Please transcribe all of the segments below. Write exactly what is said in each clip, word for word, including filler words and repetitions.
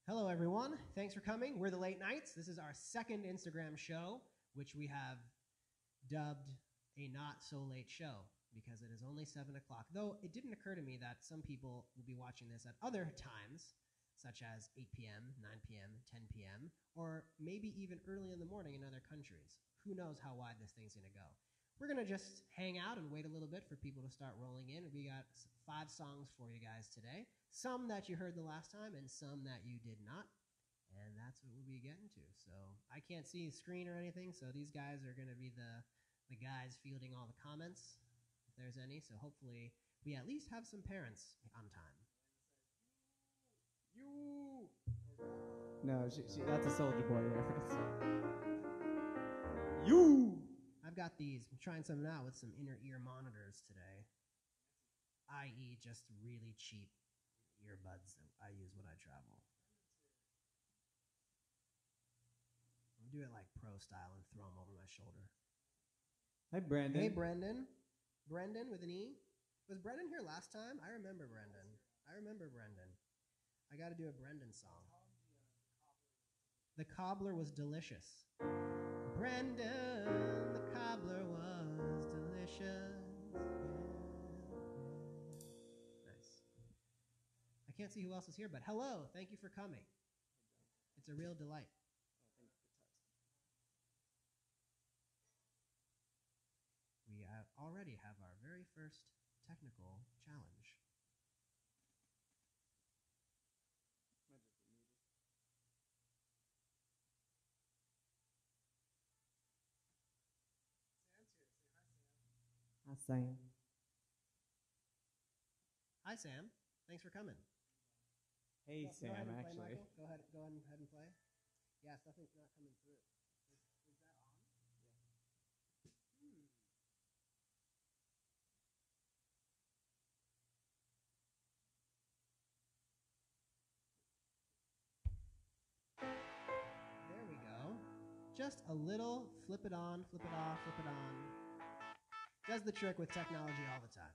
Hello, everyone. Thanks for coming. We're the Late Nights. This is our second Instagram show, which we have dubbed a not so late show because it is only seven o'clock. Though it didn't occur to me that some people will be watching this at other times, such as eight p.m., nine p.m., ten p.m., or maybe even early in the morning in other countries. Who knows how wide this thing's going to go. We're going to just hang out and wait a little bit for people to start rolling in. We got five songs for you guys today. Some that you heard the last time and some that you did not. And that's what we'll be getting to. So I can't see the screen or anything, so these guys are going to be the, the guys fielding all the comments, if there's any. So hopefully we at least have some parents on time. You! No, she, she, that's a soldier boy reference. You! I've got these. I'm trying something out with some inner ear monitors today, that is just really cheap earbuds that I use when I travel. I'll do it like pro style and throw them over my shoulder. Hi, Brandon. Hey, Brendan. Brendan with an E. Was Brendan here last time? I remember Brendan. I remember Brendan. I got to do a Brendan song. The cobbler was delicious. Brendan, the cobbler was delicious. Yeah. Nice. I can't see who else is here, but hello. Thank you for coming. It's a real delight. We have already have our very first technical challenge. Hi, Sam. Hi, Sam. Thanks for coming. Hey, go, Sam, go ahead and actually. Play, Michael. Go ahead, go ahead and play. Yeah, something's not coming through. Is, is that on? Yeah. Hmm. There we go. Just a little flip it on, flip it off, flip it on. Does the trick with technology all the time.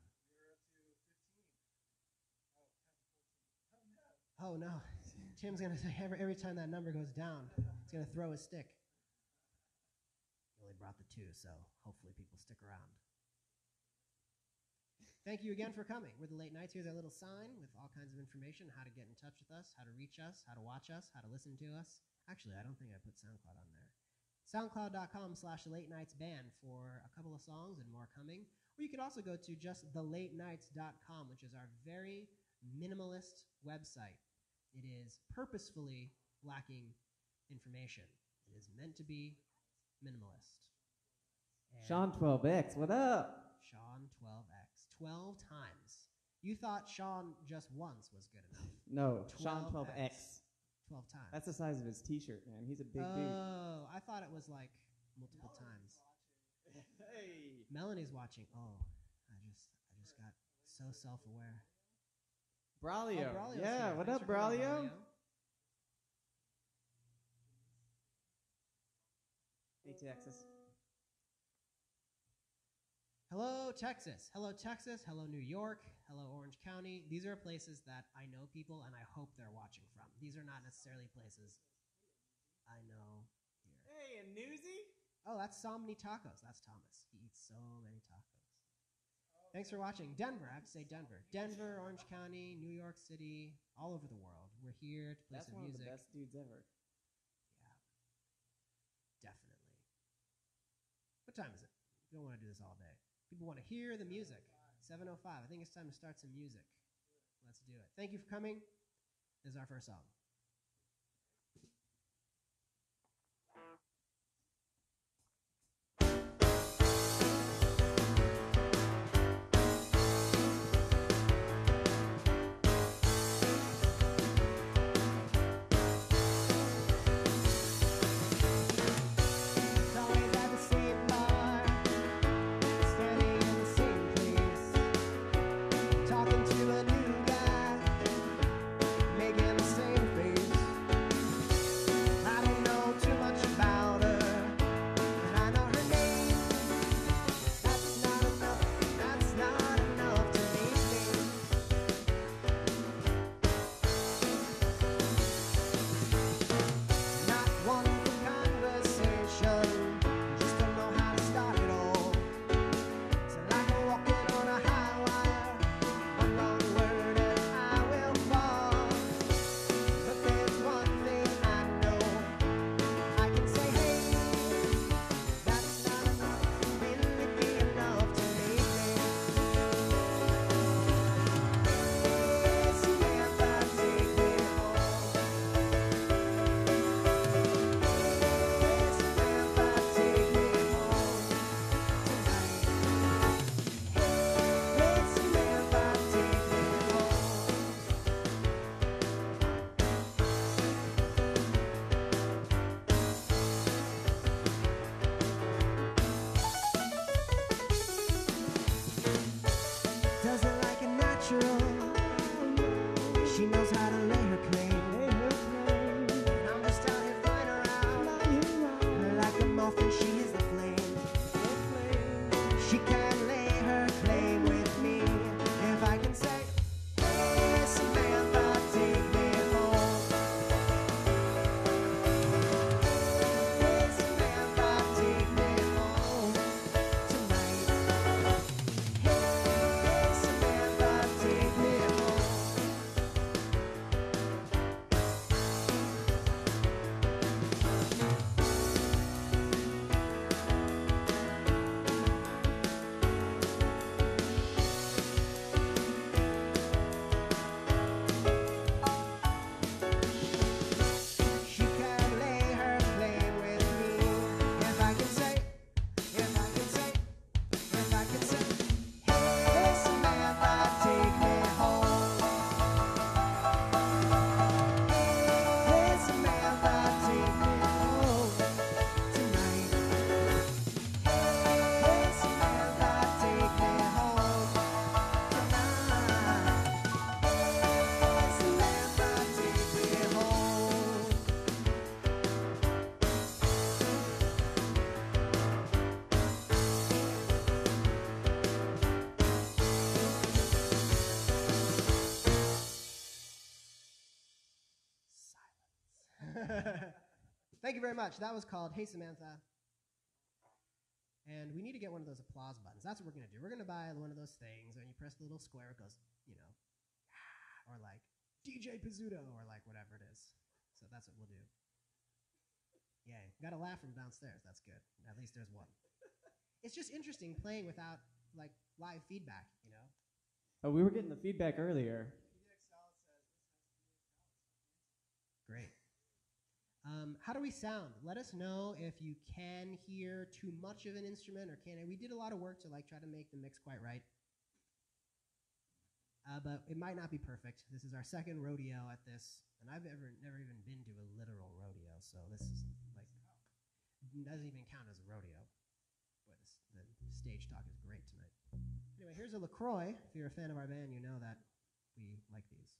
Oh no, Tim's going to say every, every time that number goes down, he's going to throw his stick. He only brought the two, so hopefully people stick around. Thank you again for coming. We're the Late Nights. Here's our little sign with all kinds of information, how to get in touch with us, how to reach us, how to watch us, how to listen to us. Actually, I don't think I put SoundCloud on there. SoundCloud.com slash Late Nights Band for a couple of songs and more coming. Or you could also go to just the late nights dot com, which is our very minimalist website. It is purposefully lacking information. It is meant to be minimalist. And Sean twelve X, what up? Sean twelve X. twelve times. You thought Sean just once was good enough. No, Sean twelve X. twelve times. That's the size of his t-shirt, man. He's a big oh, dude. Oh, I thought it was like multiple Melanie's times. Watching. Hey. Melanie's watching. Oh, I just I just got so self-aware. Braulio. Oh, Braulio's yeah, here. what Thanks up, for coming, Braulio? Braulio? Hey, Texas. Hello, Texas. Hello, Texas. Hello, New York. Hello, Orange County. These are places that I know people and I hope they're watching from. These are not necessarily places I know here. Hey, a newsie? Oh, that's so many tacos. That's Thomas. He eats so many tacos. Thanks for watching. Denver. I have to say Denver. Denver, Orange County, New York City, all over the world. We're here to play That's some one music. of the best dudes ever. Yeah, definitely. What time is it? We don't want to do this all day. People want to hear the music. seven oh five. I think it's time to start some music. Let's do it. Thank you for coming. This is our first song. Talking to a new guy, making the same face. Thank you very much. That was called Hey Samantha. And we need to get one of those applause buttons. That's what we're going to do. We're going to buy one of those things, and you press the little square, it goes, you know, or like D J Pizzuto, or like whatever it is. So that's what we'll do. Yay. Got a laugh from downstairs. That's good. At least there's one. It's just interesting playing without like live feedback, you know? Oh, we were getting the feedback earlier. Great. Um, how do we sound? Let us know if you can hear too much of an instrument or can't. We did a lot of work to like try to make the mix quite right. Uh, but it might not be perfect. This is our second rodeo at this, and I've ever never even been to a literal rodeo, so this is like doesn't even count as a rodeo. Boy, this, the stage talk is great tonight. Anyway, here's a LaCroix. If you're a fan of our band, you know that we like these.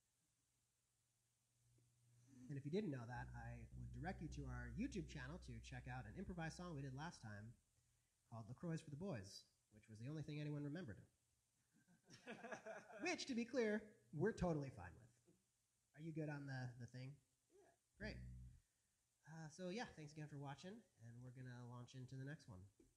And if you didn't know that, I would direct you to our YouTube channel to check out an improvised song we did last time called LaCroix for the Boys, which was the only thing anyone remembered. Which, to be clear, we're totally fine with. Are you good on the, the thing? Yeah. Great. Uh, so yeah, thanks again for watching, and we're going to launch into the next one.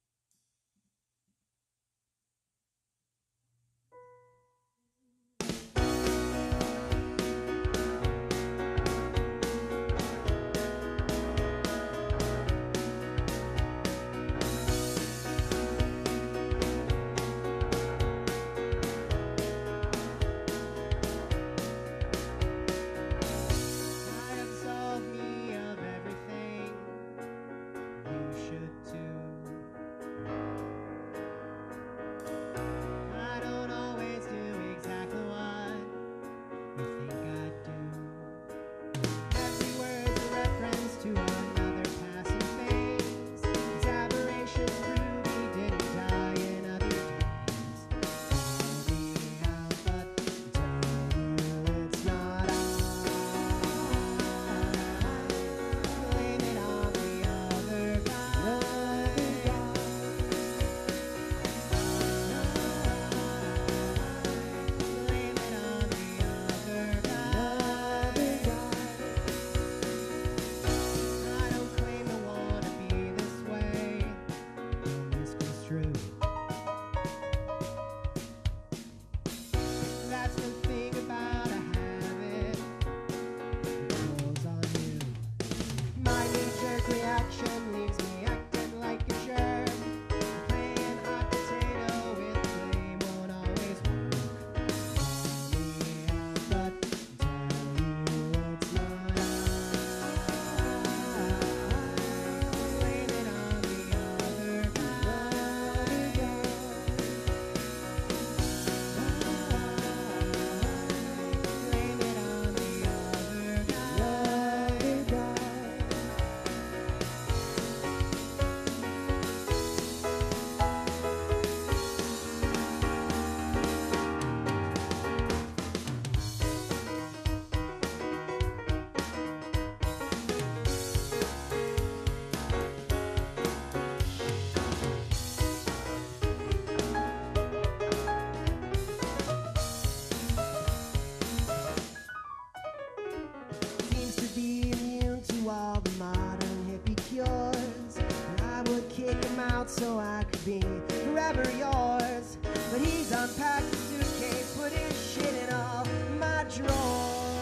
So I could be forever yours. But he's unpacked the suitcase, put his shit in all my drawers.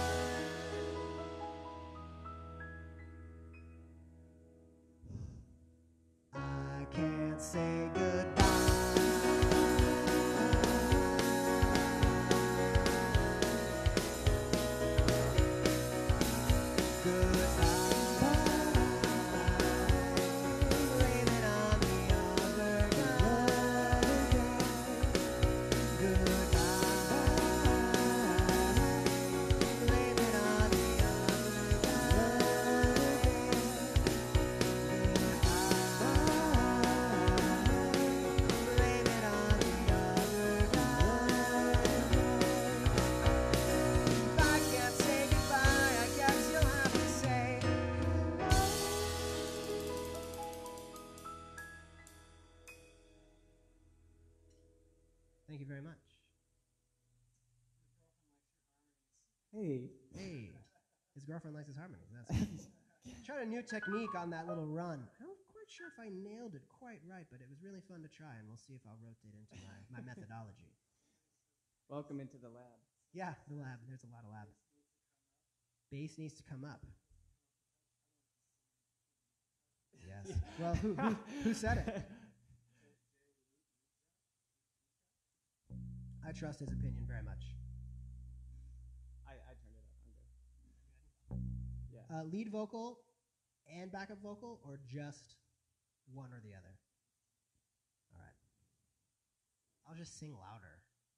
I can't say goodbye. Thank you very much. Hey. Hey. His girlfriend likes his harmonies. That's tried a new technique on that little run. I'm not quite sure if I nailed it quite right, but it was really fun to try, and we'll see if I'll rotate into my, my methodology. Welcome into the lab. Yeah, the lab. There's a lot of lab. Bass needs to come up. Yes. Well, who, who, who said it? I trust his opinion very much. I, I turned it up. I'm good. Yeah. Uh, lead vocal and backup vocal, or just one or the other? All right. I'll just sing louder.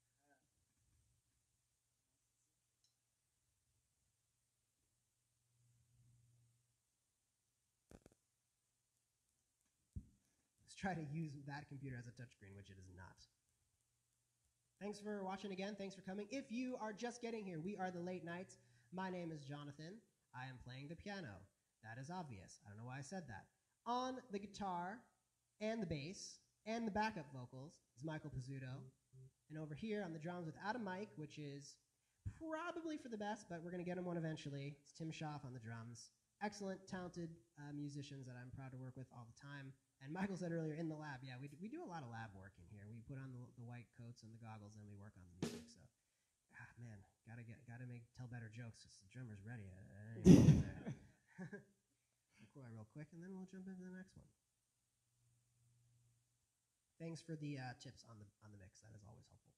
Let's try to use that computer as a touchscreen, which it is not. Thanks for watching again. Thanks for coming. If you are just getting here, we are the Late Nights. My name is Jonathan. I am playing the piano. That is obvious. I don't know why I said that. On the guitar and the bass and the backup vocals is Michael Pizzuto. And over here on the drums with Adam Mike, which is probably for the best, but we're going to get him one eventually. It's Tim Schaff on the drums. Excellent, talented uh, musicians that I'm proud to work with all the time. And Michael said earlier, in the lab, yeah, we do, we do a lot of lab work in here. We put on the, the white coats and the goggles, and we work on the music. So, ah, man, gotta get, gotta make tell better jokes. The drummer's ready. We'll real quick, and then we'll jump into the next one. Thanks for the uh, tips on the on the mix. That is always helpful.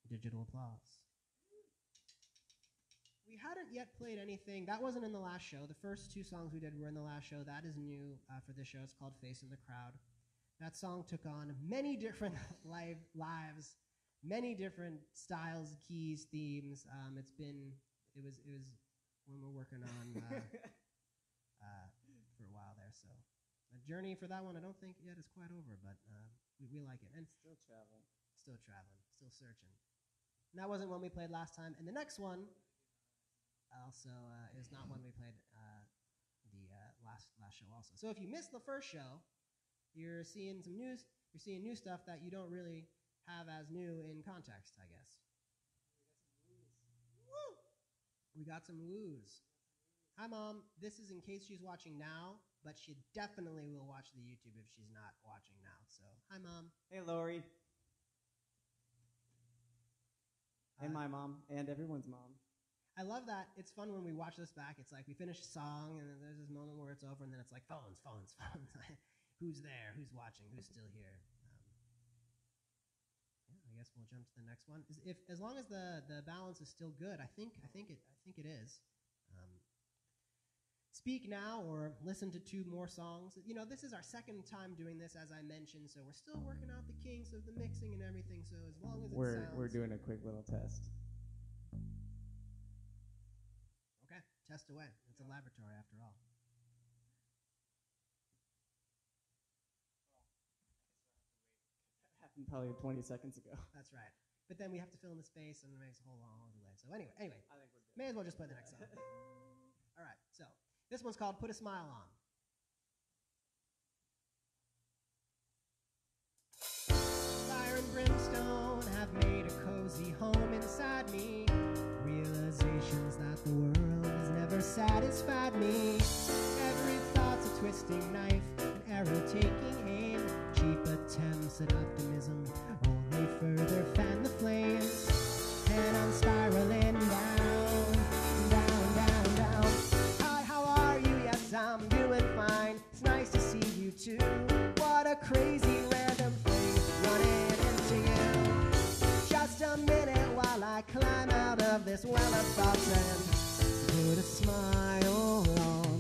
Digital applause. We hadn't yet played anything. That wasn't in the last show. The first two songs we did were in the last show. That is new uh, for this show. It's called Face in the Crowd. That song took on many different live lives, many different styles, keys, themes. Um, it's been, it was, it was when we're working on uh, uh, for a while there. So the journey for that one, I don't think yet is quite over, but uh, we, we like it. And Still traveling. Still traveling, still searching. And that wasn't one we played last time. And the next one also uh, is not one we played uh, the uh, last last show also. So if you missed the first show, you're seeing some news. You're seeing new stuff that you don't really have as new in context, I guess. Woo! We got some woos. Hi, Mom. This is in case she's watching now, but she definitely will watch the YouTube if she's not watching now. So, hi, Mom. Hey, Lori. And Uh, my mom, and everyone's mom. I love that. It's fun when we watch this back. It's like we finish a song, and then there's this moment where it's over, and then it's like phones, phones, phones. Who's there? Who's watching? Who's still here? Um, yeah, I guess we'll jump to the next one. Is if as long as the the balance is still good, I think I think it I think it is. Um, speak now or listen to two more songs. You know, this is our second time doing this, as I mentioned, so we're still working out the kinks of the mixing and everything. So as long as it We're sounds, we're doing a quick little test. okay, test away. It's a laboratory after all. That happened probably twenty seconds ago. That's right. But then we have to fill in the space, and it makes a whole long delay. So anyway, anyway, I think we're good. may as well just play the next song. All right. So this one's called "Put a Smile On." Fire and brimstone have made a cozy home inside me. Realizations that the world has never satisfied me. Every thought's a twisting knife, an arrow taking aim. Cheap attempts at optimism only further fan the flames. And I'm spiraling down, down, down, down. Hi, how are you? Yes, I'm doing fine. It's nice to see you too. What a crazy random thing running into you. Just a minute while I climb out of this well of thoughts and put a smile on.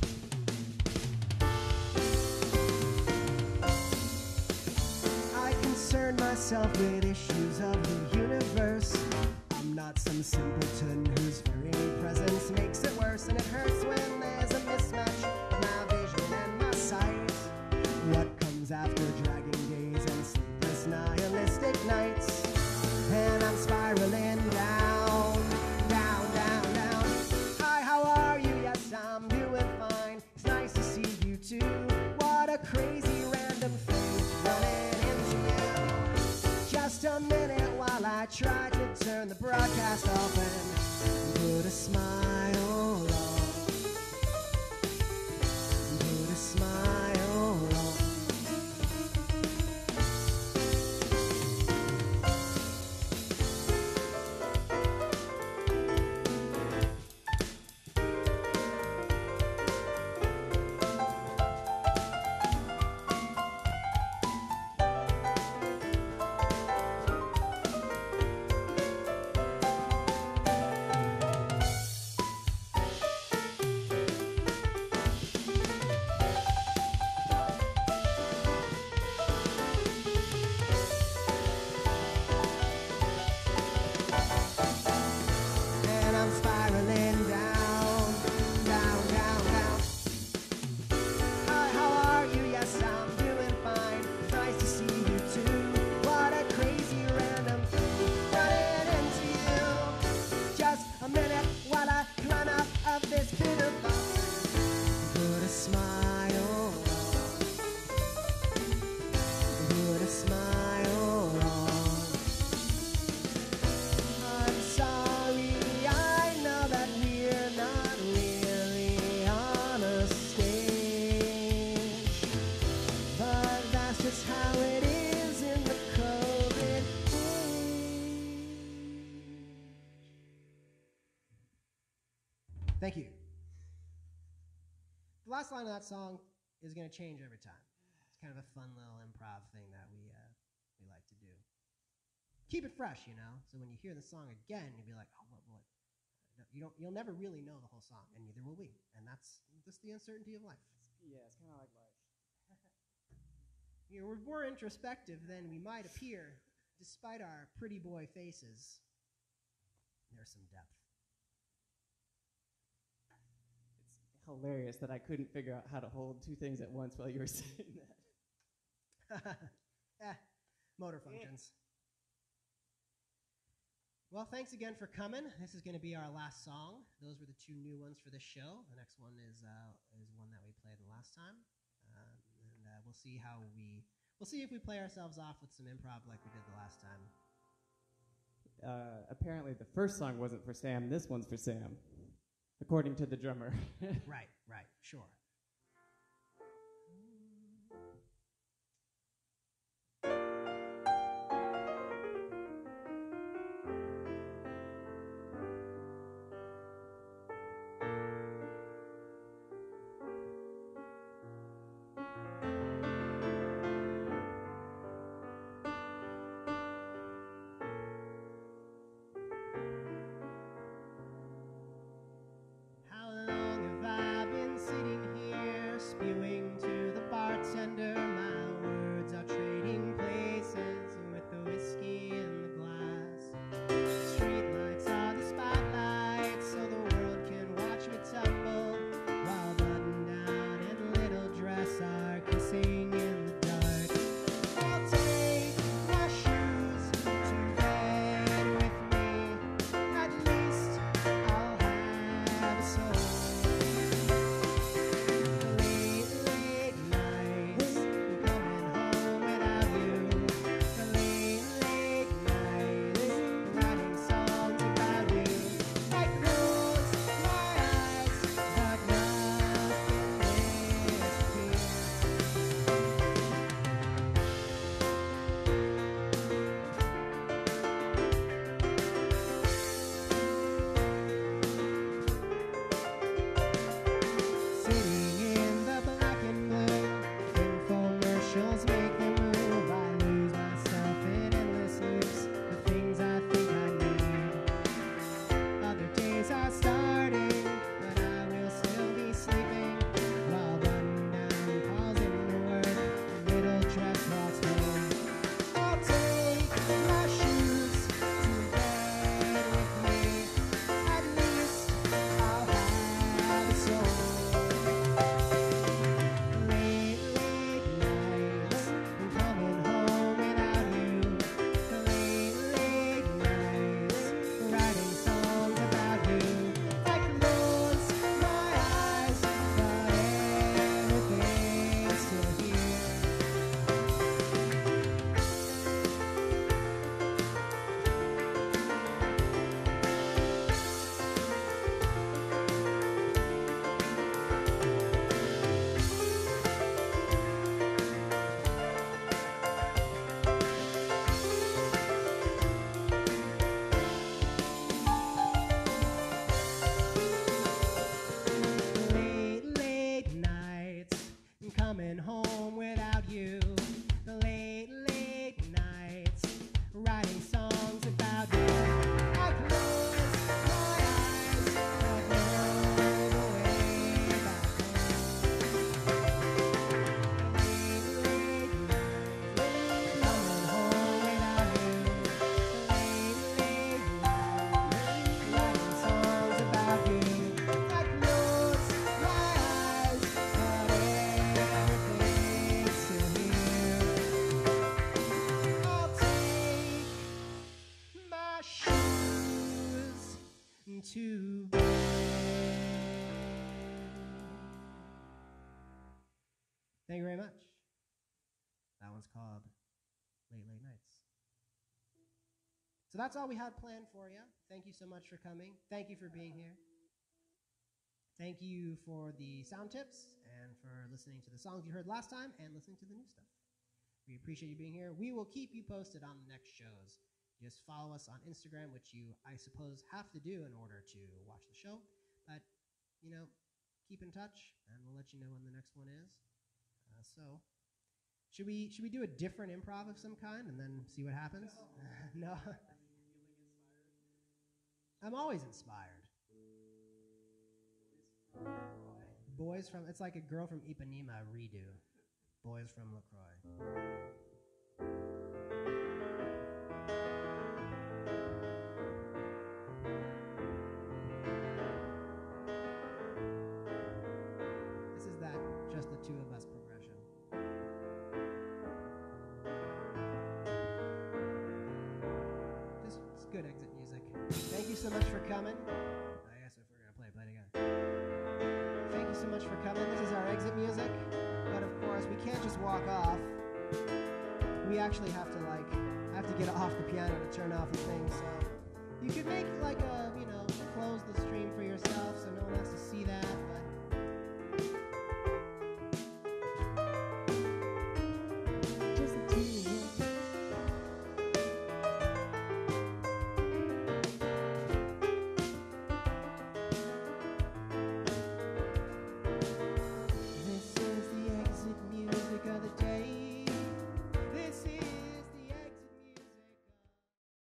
I concern myself with issues of the universe. I'm not some simpleton whose very presence makes it worse, and it hurts when there's a mismatch of my vision and my sight. What comes after dragging days and sleepless nihilistic nights? And I'm spiraling down, down, down, down. Hi, how are you? Yes, I'm doing fine. It's nice to see you too. What a crazy random thing running into you. Just a minute while I try to turn the broadcast off and put a smile on. Put a smile on. And I'm spiraling down, down, down, down. Hi, how are you? Yes, I'm doing fine. It's nice to see you too. What a crazy random thing running into you. Just a minute while I climb out of this pit of thoughts. Put a smile on. Put a smile on. I'm sorry, I know that we're not really on a stage, but that's just how it is in the COVID age. Thank you. The last line of that song is going to change every time. It's kind of a fun little improv thing that we uh, we like to do. keep it fresh, you know. So when you hear the song again, you'll be like, oh, what, what? You don't, you'll never really know the whole song, and neither will we. And that's just the uncertainty of life. Yeah, it's kind of like life. You know, we're more introspective than we might appear, despite our pretty boy faces. There's some depth. It's hilarious that I couldn't figure out how to hold two things at once while you were saying that. eh, motor functions. Well, thanks again for coming. This is going to be our last song. Those were the two new ones for this show. The next one is uh, is one that we played the last time, um, and uh, we'll see how we we'll see if we play ourselves off with some improv like we did the last time. Uh, apparently, the first song wasn't for Sam. This one's for Sam, according to the drummer. Right, right, sure. Spewing to the bartender, my words are trading places with the whiskey in the glass. Streetlights are the spotlights, so the world can watch me tumble, while button down and little dress are kissing in the dark. I'll take my shoes to bed with me, at least I'll have a soul. Coming home without you, the late, late nights, writing songs about you. I close my eyes, but know the way back home. Late, late nights, coming home without you, the late, late nights, writing songs about you. I close my eyes, but to bed. Thank you very much. That one's called Late Late Nights. So that's all we had planned for you. Thank you so much for coming. Thank you for being here. Thank you for the sound tips and for listening to the songs you heard last time and listening to the new stuff. We appreciate you being here. We will keep you posted on the next shows. Just follow us on Instagram, which you, I suppose, have to do in order to watch the show. But, you know, keep in touch, and we'll let you know when the next one is. Uh, so, Should we should we do a different improv of some kind and then see what happens? No. I'm always inspired. Boys from it's like a girl from Ipanema redo. Boys from LaCroix. This is that just the two of us progression. Just it's good exit music. Thank you so much for coming. I guess if we're gonna play, play it again. Thank you so much for coming. This is our exit music. But of course, we can't just walk off. We actually have to like have to get off the piano to turn off the thing. So you could make like a you know close the stream for yourself so no one has to see that. But